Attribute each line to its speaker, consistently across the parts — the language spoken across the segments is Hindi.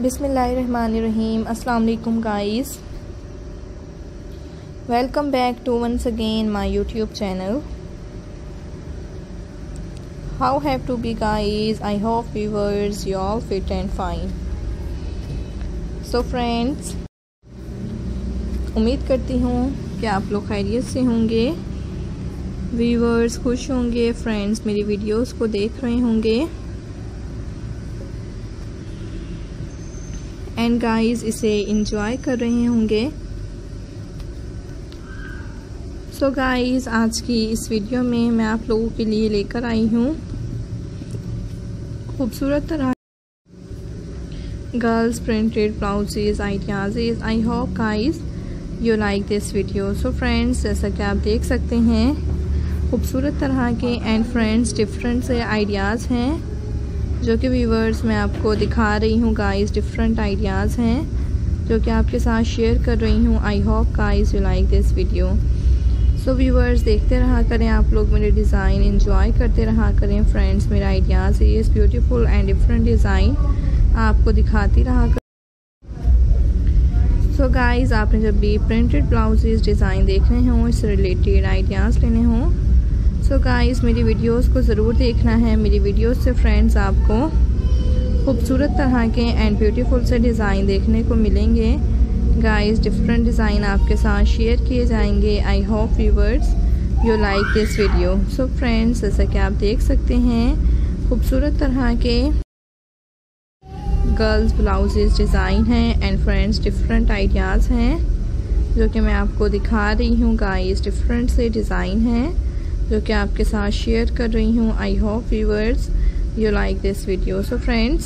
Speaker 1: Bismillahirrahmanirrahim. Assalamu alaikum guys. Welcome back to once again my YouTube channel. How have to be guys? I hope viewers you all fit and fine. So friends, उम्मीद करती हूँ कि आप लोग खैरियत से होंगे, व्यूअर्स खुश होंगे, फ्रेंड्स मेरी वीडियोस को देख रहे होंगे एंड गाइस इसे एंजॉय कर रहे होंगे। सो गाइस आज की इस वीडियो में मैं आप लोगों के लिए लेकर आई हूँ खूबसूरत तरह girls printed blouses ideas. I hope guys you like this video. So friends जैसा कि आप देख सकते हैं खूबसूरत तरह के एंड फ्रेंड्स डिफरेंट से आइडियाज़ हैं जो कि व्यूवर्स मैं आपको दिखा रही हूँ। गाइस डिफरेंट आइडियाज़ हैं जो कि आपके साथ शेयर कर रही हूँ। I hope guys you like this video. So viewers देखते रहा करें, आप लोग मेरे डिज़ाइन एंजॉय करते रहा करें। फ्रेंड्स मेरा आइडियाज़ है इस ब्यूटीफुल एंड डिफरेंट डिज़ाइन आपको दिखाती रहा करें। सो गाइस आपने जब भी प्रिंटेड ब्लाउजेज डिज़ाइन देखने हों, इससे रिलेटेड आइडियाज़ लेने हों, सो गाइस मेरी वीडियोस को ज़रूर देखना है। मेरी वीडियोस से फ्रेंड्स आपको खूबसूरत तरह के एंड ब्यूटीफुल से डिज़ाइन देखने को मिलेंगे। गाइस डिफरेंट डिज़ाइन आपके साथ शेयर किए जाएंगे। I hope viewers you like this video. So friends जैसा कि आप देख सकते हैं खूबसूरत तरह के गर्ल्स ब्लाउजेज डिज़ाइन हैं एंड फ्रेंड्स डिफरेंट आइडियाज़ हैं जो कि मैं आपको दिखा रही हूँ। गाइस डिफरेंट से डिज़ाइन हैं जो कि आपके साथ शेयर कर रही हूँ। I hope viewers you like this video. So friends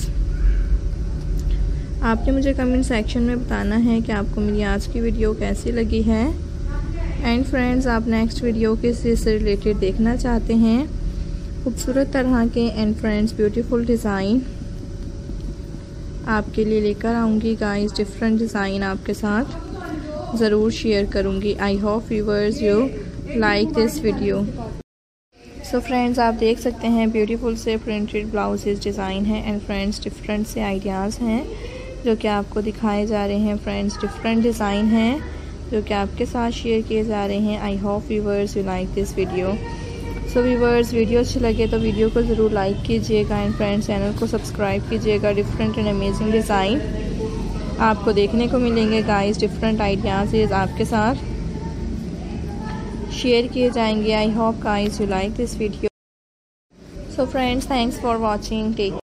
Speaker 1: आपने मुझे कमेंट सेक्शन में बताना है कि आपको मेरी आज की वीडियो कैसी लगी है एंड फ्रेंड्स आप नेक्स्ट वीडियो किस चीज़ से रिलेटेड देखना चाहते हैं। खूबसूरत तरह के एंड फ्रेंड्स ब्यूटीफुल डिज़ाइन आपके लिए लेकर आऊँगी। गाइस डिफरेंट डिज़ाइन आपके साथ ज़रूर शेयर करूँगी। I hope viewers you like this video. So friends आप देख सकते हैं ब्यूटीफुल से प्रिंटेड ब्लाउजेज डिज़ाइन हैं एंड फ्रेंड्स डिफरेंट से आइडियाज़ हैं जो कि आपको दिखाए जा रहे हैं। फ्रेंड्स डिफरेंट डिज़ाइन हैं जो कि आपके साथ शेयर किए जा रहे हैं। I hope viewers you like this video. So viewers video अच्छी लगे तो वीडियो को ज़रूर लाइक कीजिएगा एंड फ्रेंड्स चैनल को सब्सक्राइब कीजिएगा। डिफरेंट एंड अमेजिंग डिज़ाइन आपको देखने को मिलेंगे। गाइस डिफरेंट आइडियाज़ आपके साथ शेयर किए जाएंगे। I hope guys you like this video. So friends thanks for watching. Take